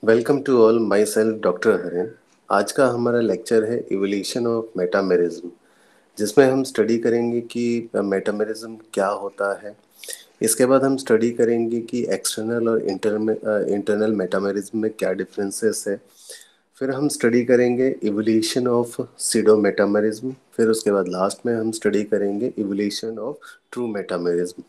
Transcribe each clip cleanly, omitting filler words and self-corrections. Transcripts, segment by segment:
Welcome to all, my self doctor Haren. आज का हमारा लेक्चर है इवोल्यूशन ऑफ मेटामेरिज्म, जिसमें हम स्टडी करेंगे कि मेटामेरिज्म क्या होता है। इसके बाद हम स्टडी करेंगे कि एक्सटर्नल और इंटरनल मेटामेरिज्म में क्या डिफरेंसेस है। फिर हम स्टडी करेंगे इवोल्यूशन ऑफ सीडो मेटामेरिज्म। फिर उसके बाद लास्ट में हम स्टडी करेंगे evolution of true metamerism.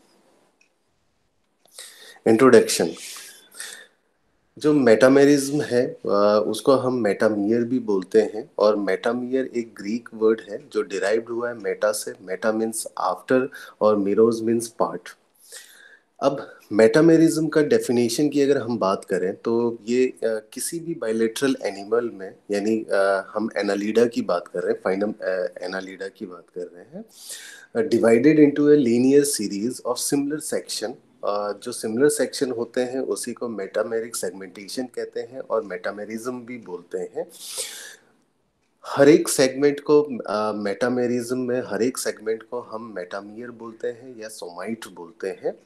Introduction. जो मेटामेरिज्म है उसको हम मेटामियर भी बोलते हैं, और मेटामियर एक ग्रीक वर्ड है जो डिराइव्ड हुआ है मेटा से। मेटा मीन्स आफ्टर और मिरोज मीन्स पार्ट। अब मेटामेरिज्म का डेफिनेशन की अगर हम बात करें तो ये किसी भी बायलेटरल एनिमल में, यानी हम एनालिडा की बात कर रहे हैं, फाइनम एनालिडा की बात कर रहे हैं, divided into a linear series of similar section. जो सिमिलर सेक्शन होते हैं उसी को मेटामेरिक सेगमेंटेशन कहते हैं और मेटामेरिज्म भी बोलते हैं। हर एक सेगमेंट को मेटामेरिज्म में हर एक सेगमेंट को हम मेटामियर बोलते हैं या सोमाइट बोलते हैं।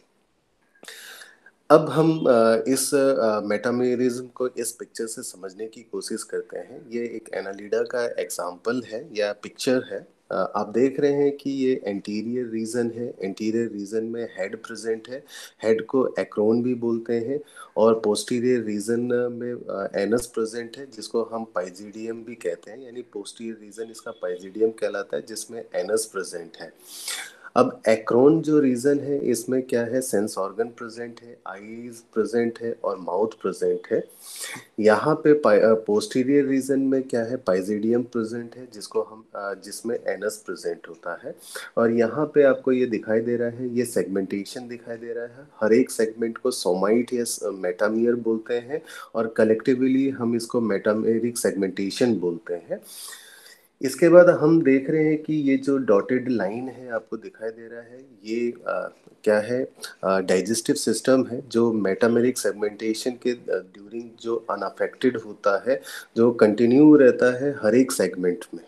अब हम इस मेटामेरिज्म को इस पिक्चर से समझने की कोशिश करते हैं। ये एक एनालिडा का एग्जाम्पल है या पिक्चर है। आप देख रहे हैं कि ये एंटीरियर रीजन है। एंटीरियर रीजन में हेड प्रेजेंट है। हेड को एक्रोन भी बोलते हैं। और पोस्टीरियर रीजन में एनस प्रेजेंट है, जिसको हम पाइजिडियम भी कहते हैं, यानी पोस्टीरियर रीजन इसका पाइजिडियम कहलाता है, जिसमें एनस प्रेजेंट है। अब एक्रोन जो रीजन है इसमें क्या है, सेंस ऑर्गन प्रेजेंट है, आईज प्रेजेंट है और माउथ प्रेजेंट है। यहाँ पे पोस्टीरियर रीजन में क्या है, पाइजिडियम प्रेजेंट है, जिसको हम जिसमें एनस प्रेजेंट होता है। और यहाँ पे आपको ये दिखाई दे रहा है, ये सेगमेंटेशन दिखाई दे रहा है। हर एक सेगमेंट को सोमाइट या मेटामियर बोलते हैं, और कलेक्टिवली हम इसको मेटामेरिक सेगमेंटेशन बोलते हैं। इसके बाद हम देख रहे हैं कि ये जो डॉटेड लाइन है आपको दिखाई दे रहा है, ये क्या है, डाइजेस्टिव सिस्टम है, जो मेटामेरिक सेगमेंटेशन के ड्यूरिंग जो अनअफेक्टेड होता है, जो कंटिन्यू रहता है हर एक सेगमेंट में।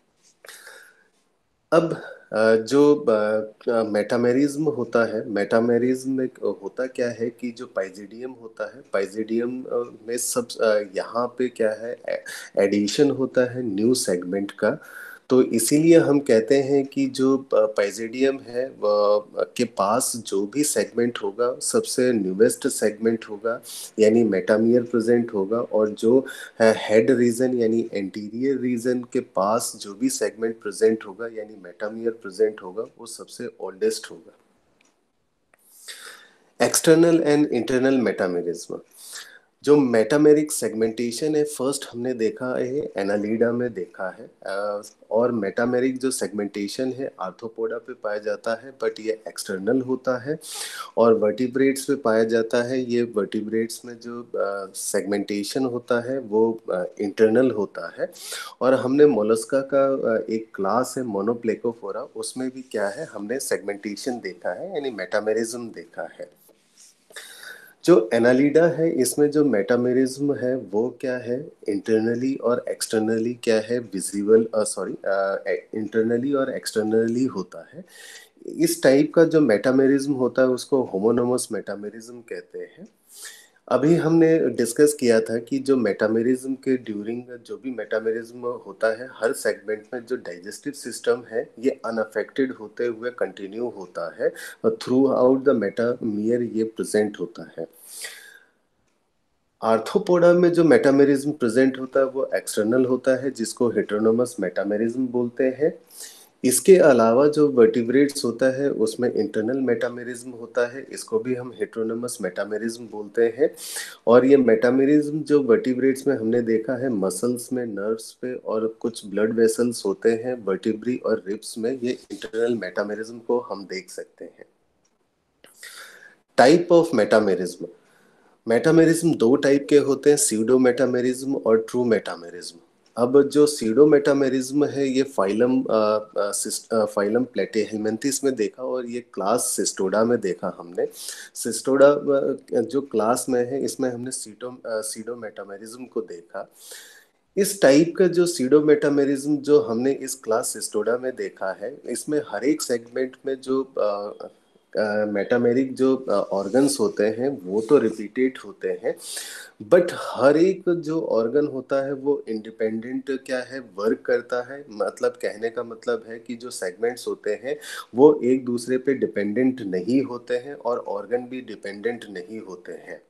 अब जो मेटामेरिज्म होता है, मेटामेरिज्म में होता क्या है कि जो पाइजिडियम होता है, पाइजिडियम में सब यहाँ पे क्या है, एडिशन होता है न्यू सेगमेंट का। तो इसीलिए हम कहते हैं कि जो पाइजिडियम है के पास जो भी सेगमेंट होगा सबसे न्यूवेस्ट सेगमेंट होगा, यानी मेटामियर प्रेजेंट होगा। और जो हेड रीजन यानी एंटीरियर रीजन के पास जो भी सेगमेंट प्रेजेंट होगा यानी मेटामियर प्रेजेंट होगा, वो सबसे ओल्डेस्ट होगा। External and internal metamerism. जो मेटामेरिक सेगमेंटेशन है, फर्स्ट हमने देखा है एनालिडा में देखा है। और मेटामेरिक जो सेगमेंटेशन है आर्थ्रोपोडा पे पाया जाता है, बट ये एक्सटर्नल होता है। और वर्टिब्रेट्स पे पाया जाता है, ये वर्टिब्रेट्स में जो सेगमेंटेशन होता है वो इंटरनल होता है। और हमने मोलस्का का एक क्लास है मोनोप्लेकोफोरा, उसमें भी क्या है, हमने सेगमेंटेशन देखा है, यानी मेटामेरिज्म देखा है। जो एनालिडा है इसमें जो मेटामेरिज्म है वो क्या है, इंटरनली और एक्सटर्नली क्या है, विजिबल सॉरी इंटरनली और एक्सटर्नली होता है। इस टाइप का जो मेटामेरिज्म होता है उसको होमोनोमस मेटामेरिज्म कहते हैं। अभी हमने डिस्कस किया था कि जो मेटामेरिज्म के ड्यूरिंग जो भी मेटामेरिज्म होता है हर सेगमेंट में जो डाइजेस्टिव सिस्टम है ये अनअफेक्टेड होते हुए कंटिन्यू होता है, थ्रू आउट द मेटामियर ये प्रेजेंट होता है। आर्थ्रोपोडा में जो मेटामेरिज्म प्रेजेंट होता है वो एक्सटर्नल होता है, जिसको हेटेरोनोमस मेटामेरिज्म बोलते हैं। इसके अलावा जो वर्टिब्रेट्स होता है उसमें इंटरनल मेटामेरिज्म होता है, इसको भी हम हेटेरोनोमस मेटामेरिज्म बोलते हैं। और ये मेटामेरिज्म जो वर्टिब्रेट्स में हमने देखा है, मसल्स में, नर्व्स पे और कुछ ब्लड वेसल्स होते हैं वर्टिब्री और रिब्स में, ये इंटरनल मेटामेरिज्म को हम देख सकते हैं। Type of metamerism. मेटामेरिज्म दो टाइप के होते हैं, सीडो मेटामेरिज्म और ट्रू मेटामेरिज्म। अब जो सीडो मेटामेरिज्म है ये फाइलम प्लेटेहेलमिन्थेस में देखा, और ये क्लास सिस्टोडा में देखा हमने। सिस्टोडा जो क्लास में है इसमें हमने सीडो मेटामेरिज्म को देखा। इस टाइप का जो सीडो मेटामेरिज्म जो हमने इस क्लास सिस्टोडा में देखा है, इसमें हर एक सेगमेंट में जो मेटामेरिक जो ऑर्गन्स होते हैं वो तो रिपीटेड होते हैं, बट हर एक जो ऑर्गन होता है वो इंडिपेंडेंट क्या है वर्क करता है। मतलब कहने का मतलब है कि जो सेगमेंट्स होते हैं वो एक दूसरे पे डिपेंडेंट नहीं होते हैं और ऑर्गन भी डिपेंडेंट नहीं होते हैं।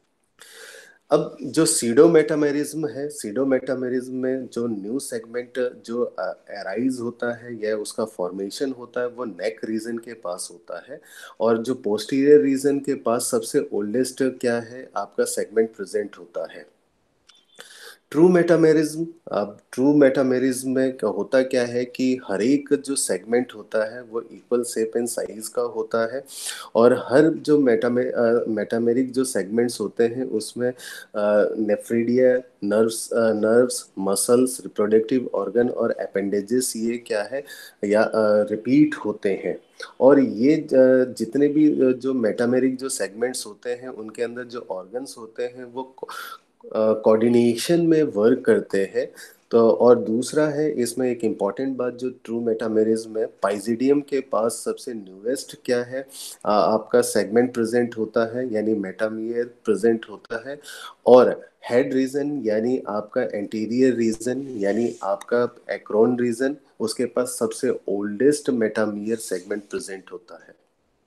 अब जो सीडो मेटामेरिज्म है, सीडो मेटामेरिज्म में जो न्यू सेगमेंट जो अराइज होता है या उसका फॉर्मेशन होता है वो नेक रीजन के पास होता है, और जो पोस्टीरियर रीजन के पास सबसे ओल्डेस्ट क्या है आपका सेगमेंट प्रेजेंट होता है। ट्रू मेटामेरिज्म, अब ट्रू मेटामेरिज्म में होता क्या है कि हर एक जो सेगमेंट होता है वो इक्वल शेप एंड साइज का होता है, और हर जो मेटामेरिक जो सेगमेंट्स होते हैं उसमें nephridia, nerves, muscles, reproductive organ और अपेंडेजेस ये क्या है या रिपीट होते हैं। और ये जितने भी जो मेटामेरिक जो सेगमेंट्स होते हैं उनके अंदर जो ऑर्गन्स होते हैं वो कोऑर्डिनेशन में वर्क करते हैं। तो और दूसरा है इसमें एक इम्पॉर्टेंट बात जो ट्रू मेटामेरिज्म है, पाइजिडियम के पास सबसे न्यूएस्ट क्या है आपका सेगमेंट प्रेजेंट होता है यानी मेटामियर प्रेजेंट होता है, और हेड रीजन यानी आपका एंटीरियर रीजन यानी आपका एक्रोन रीजन उसके पास सबसे ओल्डेस्ट मेटामियर सेगमेंट प्रेजेंट होता है।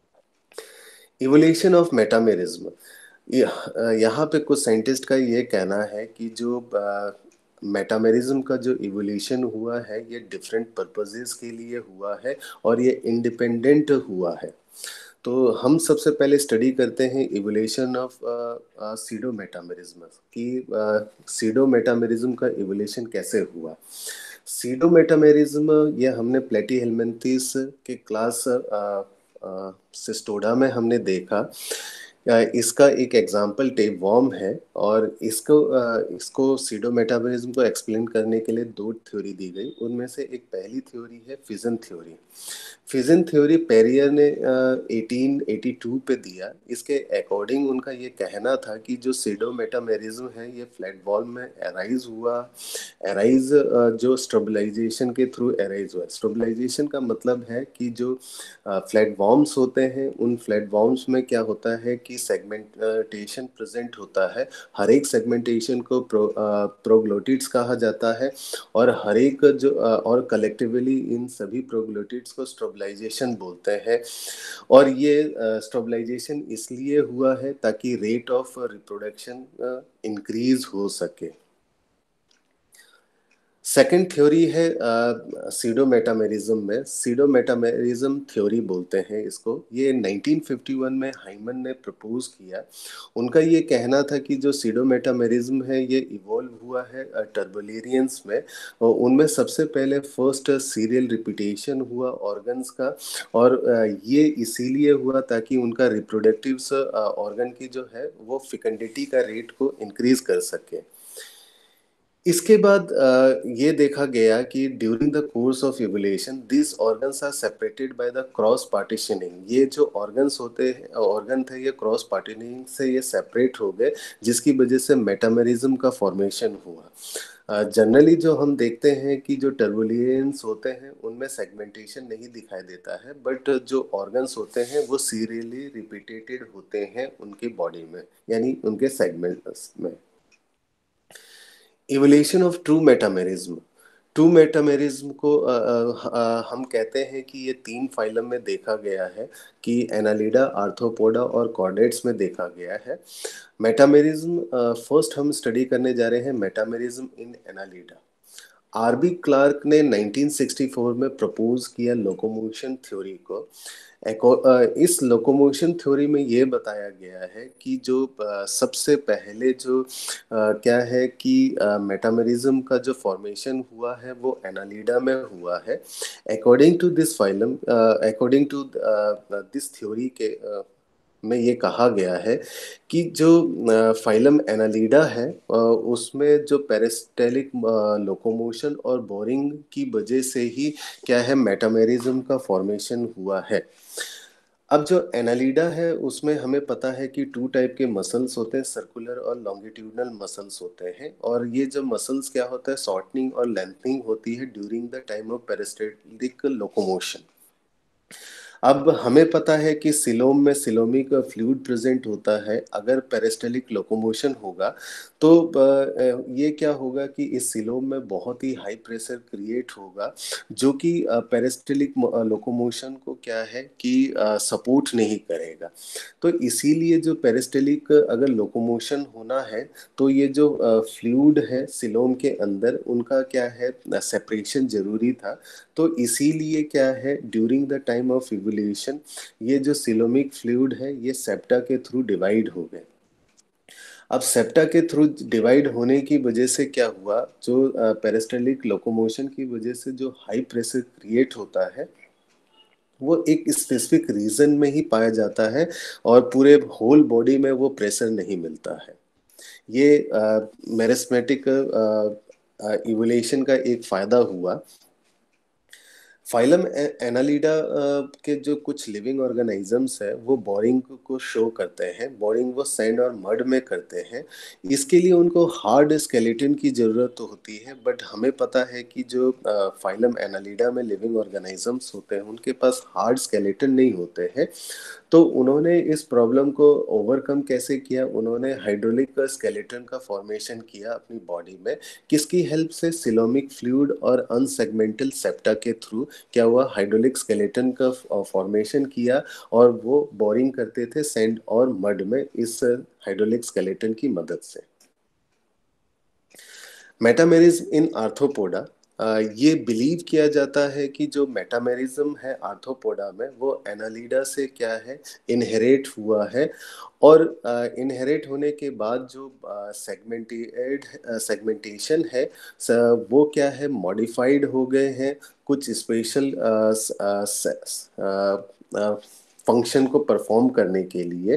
इवोल्यूशन ऑफ मेटामेरिज्म, यहाँ पे कुछ साइंटिस्ट का ये कहना है कि जो मेटामेरिज्म का जो इवोल्यूशन हुआ है ये डिफरेंट पर्पसेस के लिए हुआ है और ये इंडिपेंडेंट हुआ है। तो हम सबसे पहले स्टडी करते हैं इवोल्यूशन ऑफ सीडो मेटामेरिज्म कि सीडो मेटामेरिज्म का इवोल्यूशन कैसे हुआ। सीडो मेटामेरिज्म ये हमने प्लेटी हेलमिंथेस के क्लास सिस्टोडा में हमने देखा। इसका एक एग्जाम्पल टेप वॉर्म है, और इसको सीडो मेटाबॉलिज्म को एक्सप्लेन करने के लिए दो थ्योरी दी गई। उनमें से एक पहली थ्योरी है fission theory. Fission theory Perrier ने 1882 पे दिया। इसके अकॉर्डिंग उनका ये कहना था कि जो सीडो मेटामेरिज्म है ये फ्लैट वॉल में अराइज हुआ। अराइज जो स्टेबलाइजेशन के थ्रू अराइज हुआ। स्टेबलाइजेशन का मतलब है कि जो फ्लैट वॉर्म्स होते हैं उन फ्लैट वॉर्म्स में क्या होता है कि सेगमेंटेशन प्रेजेंट होता है। हर एक सेगमेंटेशन को प्रोग्लोटिड्स कहा जाता है, और हर एक जो और कलेक्टिवली इन सभी प्रोग्लोटिड्स को स्टेबलाइजेशन बोलते हैं। और ये स्टेबलाइजेशन इसलिए हुआ है ताकि रेट ऑफ रिप्रोडक्शन इंक्रीज हो सके। सेकेंड थ्योरी है सीडो मेटामेरिज्म में, सीडो मेटामेरिज्म थ्योरी बोलते हैं इसको। ये 1951 में हाइमन ने प्रपोज किया। उनका ये कहना था कि जो सीडो मेटामेरिज्म है ये इवॉल्व हुआ है टर्बुलेरियंस में, और उनमें सबसे पहले फर्स्ट सीरियल रिपीटेशन हुआ ऑर्गन्स का, और ये इसीलिए हुआ ताकि उनका रिप्रोडक्टिव ऑर्गन की जो है वो फिकेंडिटी का रेट को इंक्रीज कर सके। इसके बाद ये देखा गया कि during the course of evolution this organs are separated by the cross partitioning. ये जो ऑर्गन्स होते हैं ऑर्गन थे ये क्रॉस पार्टीशनिंग से ये सेपरेट हो गए, जिसकी वजह से मेटामेरिज्म का फॉर्मेशन हुआ। जनरली जो हम देखते हैं कि जो टर्बुलेंस होते हैं उनमें सेगमेंटेशन नहीं दिखाई देता है, बट जो ऑर्गन्स होते हैं वो सीरियली रिपीटेटेड होते हैं उनकी बॉडी में यानी उनके सेगमेंट्स में। Evolution of true metamerism, true metamerism को हम कहते हैं कि ये तीन फाइलम में देखा गया है कि एनालिडा, आर्थ्रोपोडा और कॉर्डेट्स में देखा गया है। मेटामेरिज्म फर्स्ट हम स्टडी करने जा रहे हैं metamerism in Annelida. RB Clark ने 1964 में प्रपोज किया लोकोमोशन थ्योरी को। इस लोकोमोशन थ्योरी में ये बताया गया है कि जो सबसे पहले जो क्या है कि मेटामेरिज्म का जो फॉर्मेशन हुआ है वो एनालिडा में हुआ है। According to this phylum, according to this theory के में ये कहा गया है कि जो फाइलम एनालिडा है उसमें जो पेरिस्टेलिक लोकोमोशन और बोरिंग की वजह से ही क्या है मेटामेरिज्म का फॉर्मेशन हुआ है। अब जो एनालिडा है उसमें हमें पता है कि टू टाइप के मसल्स होते हैं, सर्कुलर और लॉन्गिट्यूडनल मसल्स होते हैं, और ये जो मसल्स क्या होता है शॉर्टनिंग और लेंथनिंग होती है during the time of peristaltic locomotion. अब हमें पता है कि सिलोम में सिलोमिक फ्लूइड प्रेजेंट होता है। अगर पेरिस्टलिक लोकोमोशन होगा तो ये क्या होगा कि इस सिलोम में बहुत ही हाई प्रेशर क्रिएट होगा, जो कि पेरिस्टलिक लोकोमोशन को क्या है कि सपोर्ट नहीं करेगा। तो इसीलिए जो पेरिस्टलिक अगर लोकोमोशन होना है तो ये जो फ्लूइड है सिलोम के अंदर उनका क्या है सेपरेशन जरूरी था। तो इसीलिए क्या है during the time of evolution ये जो सिलोमिक फ्लूइड है ये सेप्टा के थ्रू डिवाइड हो गए। अब सेप्टा के थ्रू डिवाइड होने की वजह से क्या हुआ, जो पेरिस्टलिक लोकोमोशन की वजह से जो हाई प्रेशर क्रिएट होता है वो एक स्पेसिफिक रीजन में ही पाया जाता है और पूरे होल बॉडी में वो प्रेशर नहीं मिलता है। ये मेरिस्मेटिक इवोल्यूशन का एक फायदा हुआ। फाइलम एनालिडा के जो कुछ लिविंग ऑर्गेनिजम्स है वो बोरिंग को शो करते हैं। बोरिंग वो सैंड और मड में करते हैं। इसके लिए उनको हार्ड स्केलेटन की ज़रूरत तो होती है, बट हमें पता है कि जो फाइलम एनालिडा में लिविंग ऑर्गेनिजम्स होते हैं उनके पास हार्ड स्केलेटन नहीं होते हैं। तो उन्होंने इस प्रॉब्लम को ओवरकम कैसे किया, उन्होंने हाइड्रोलिक स्केलेटन का फॉर्मेशन किया अपनी बॉडी में। किसकी हेल्प से, सिलोमिक फ्लूइड और अनसेगमेंटल सेप्टा के थ्रू क्या हुआ, हाइड्रोलिक स्केलेटन का फॉर्मेशन किया और वो बोरिंग करते थे सैंड और मड में इस हाइड्रोलिक स्केलेटन की मदद से। मेटामेरिज्म इन आर्थ्रोपोडा, ये बिलीव किया जाता है कि जो मेटामेरिज्म है आर्थ्रोपोडा में वो एनालिडा से क्या है इनहेरिट हुआ है। और इनहेरिट होने के बाद जो सेगमेंटेशन है वो क्या है मॉडिफाइड हो गए हैं कुछ स्पेशल फंक्शन को परफॉर्म करने के लिए।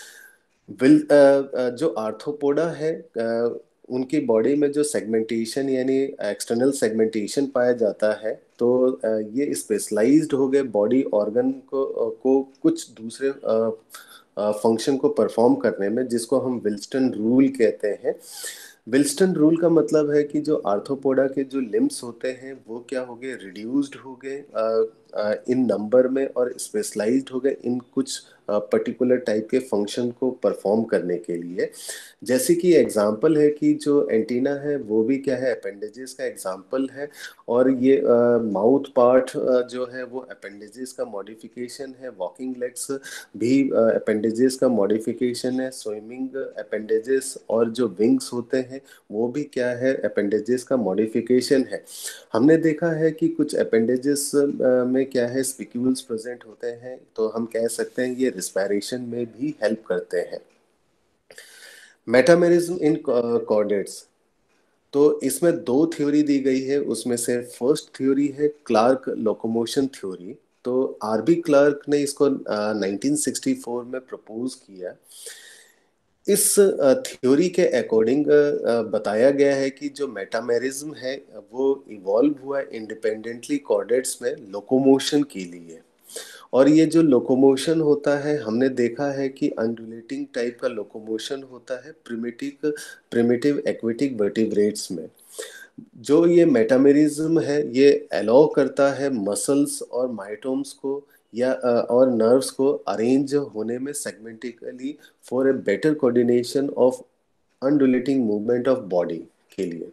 जो आर्थ्रोपोडा है उनकी बॉडी में जो सेगमेंटेशन यानी एक्सटर्नल सेगमेंटेशन पाया जाता है, तो ये स्पेशलाइज्ड हो गए बॉडी ऑर्गन को कुछ दूसरे फंक्शन को परफॉर्म करने में, जिसको हम विल्स्टन रूल कहते हैं। विल्स्टन रूल का मतलब है कि जो आर्थ्रोपोडा के जो लिम्स होते हैं वो क्या हो गए, रिड्यूस्ड हो गए इन नंबर में और स्पेशलाइज्ड हो गए इन कुछ पर्टिकुलर टाइप के फंक्शन को परफॉर्म करने के लिए। जैसे कि एग्जांपल है कि जो एंटीना है वो भी क्या है अपेंडेजेस का एग्जांपल है। और ये माउथ पार्ट जो है वो अपेंडेजेस का मॉडिफिकेशन है। वॉकिंग लेग्स भी अपेंडेजेस का मॉडिफिकेशन है। स्विमिंग अपेंडेजेस और जो विंग्स होते हैं वो भी क्या है अपेंडेजेस का मॉडिफिकेशन है। हमने देखा है कि कुछ अपेंडेजेस में क्या है स्पिक्यूल्स प्रेजेंट होते हैं, तो हम कह सकते हैं ये रिस्पायरेशन में भी हेल्प करते हैं। मेटामेरिज्म इन कॉर्डेट्स, तो इसमें दो थ्योरी दी गई है। उसमें से फर्स्ट थ्योरी है क्लार्क लोकोमोशन थ्योरी। तो आरबी क्लार्क ने इसको 1964 में प्रपोज किया। इस थ्योरी के अकॉर्डिंग बताया गया है कि जो मेटामेरिज्म है वो इवॉल्व हुआ इंडिपेंडेंटली कॉर्डेट्स में लोकोमोशन के लिए। और ये जो लोकोमोशन होता है हमने देखा है कि अनड्यूलेटिंग टाइप का लोकोमोशन होता है प्रिमिटिव प्रिमिटिव एक्वेटिक वर्टिब्रेट्स में। जो ये मेटामेरिज्म है ये अलाउ करता है मसल्स और माइटोम्स को या और नर्व्स को अरेंज होने में segmentally for a better coordination of undulating movement of body के लिए।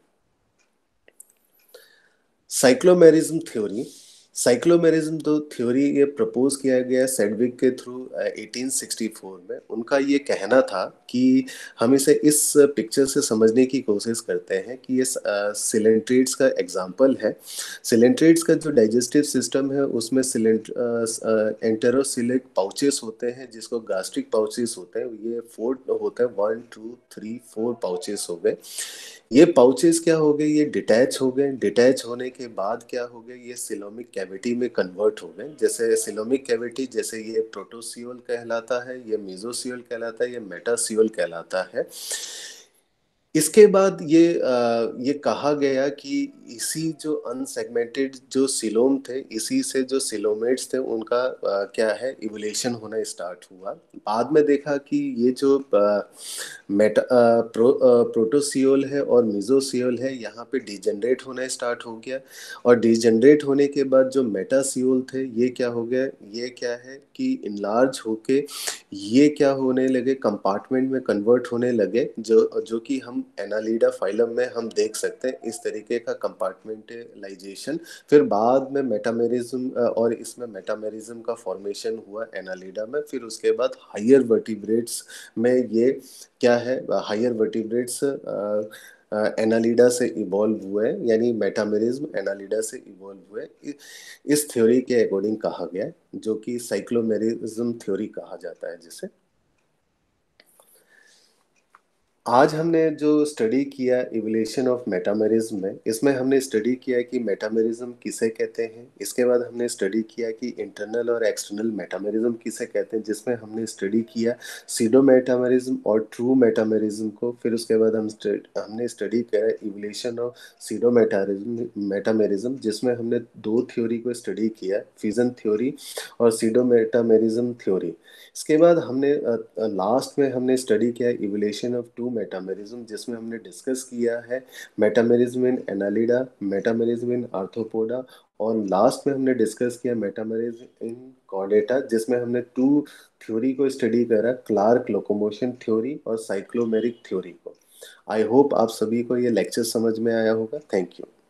साइक्लोमेरिज्म थ्योरी, साइक्लोमेरिज्म तो थ्योरी ये प्रपोज किया गया सेडविक के थ्रू 1864 में। उनका ये कहना था कि हम इसे इस पिक्चर से समझने की कोशिश करते हैं कि ये सिलेंट्रेट्स का एग्जांपल है। सिलेंट्रेट्स का जो डाइजेस्टिव सिस्टम है उसमें एंटेरोसिलिक पाउचेस होते हैं जिसको गास्ट्रिक पाउचेस होते हैं। ये 4 होते हैं, 1 2 3 4 पाउचेस हो गए। ये पाउचेस क्या हो गए, ये डिटैच हो गए। डिटैच होने के बाद क्या हो गए, ये सिलोमिक कैविटी में कन्वर्ट हो गए। जैसे सिलोमिक कैविटी, जैसे ये प्रोटोसियोल कहलाता है, ये मेसोसियोल कहलाता है, ये मेटासियोल कहलाता है। इसके बाद ये कहा गया कि इसी जो अनसेगमेंटेड जो सिलोम थे, इसी से जो सिलोमेट्स थे उनका क्या है इवोल्यूशन होना स्टार्ट हुआ। बाद में देखा कि ये जो प्रोटोसियोल है और मिजोसियोल है, यहाँ पे डिजेनरेट होना स्टार्ट हो गया। और डिजेनरेट होने के बाद जो मेटासियोल थे, ये क्या हो गया, ये क्या है कि इनलार्ज होके ये क्या होने लगे, कंपार्टमेंट में कन्वर्ट होने लगे, जो जो कि हम एनालिडा फाइलम में हम देख सकते हैं इस तरीके का कंपार्टमेंटलाइजेशन। फिर बाद में मेटामेरिज्म और इसमें मेटामेरिज्म का फॉर्मेशन हुआ एनालिडा में। फिर उसके बाद हायर वर्टिब्रेट्स में ये क्या है, हायर वर्टिब्रेट्स एनालिडा से इवॉल्व हुए, यानी मेटामेरिज्म एनालिडा से इवॉल्व हुए। इस थ्योरी के अकॉर्डिंग कहा गया है, जो कि साइक्लोमेरिज्म थ्योरी कहा जाता है जिसे। आज हमने जो स्टडी किया इवोल्यूशन ऑफ मेटामेरिज्म में, इसमें हमने स्टडी किया कि मेटामेरिज्म किसे कहते हैं। इसके बाद हमने स्टडी किया कि इंटरनल और एक्सटर्नल मेटामेरिज्म किसे कहते हैं, जिसमें हमने स्टडी किया सीडो मेटामेरिज्म और ट्रू मेटामेरिज्म को। फिर उसके बाद हमने स्टडी किया इवोल्यूशन ऑफ सीडो मेटामेरिज्म, जिसमें हमने दो थ्योरी को स्टडी किया, फिजन थ्योरी और सीडो मेटामेरिज्म थ्योरी। इसके बाद हमने लास्ट में हमने स्टडी किया इवोल्यूशन ऑफ टू मेटामेरिज्म, जिसमें हमने डिस्कस किया है metamerism in Annelida, metamerism in Arthropoda, और लास्ट में हमने डिस्कस किया मेटामेरिज्म इन कॉर्डेटा, जिसमें हमने टू थ्योरी को स्टडी करा, क्लार्क लोकोमोशन थ्योरी और साइक्लोमेरिक थ्योरी को। आई होप आप सभी को ये लेक्चर समझ में आया होगा। Thank you.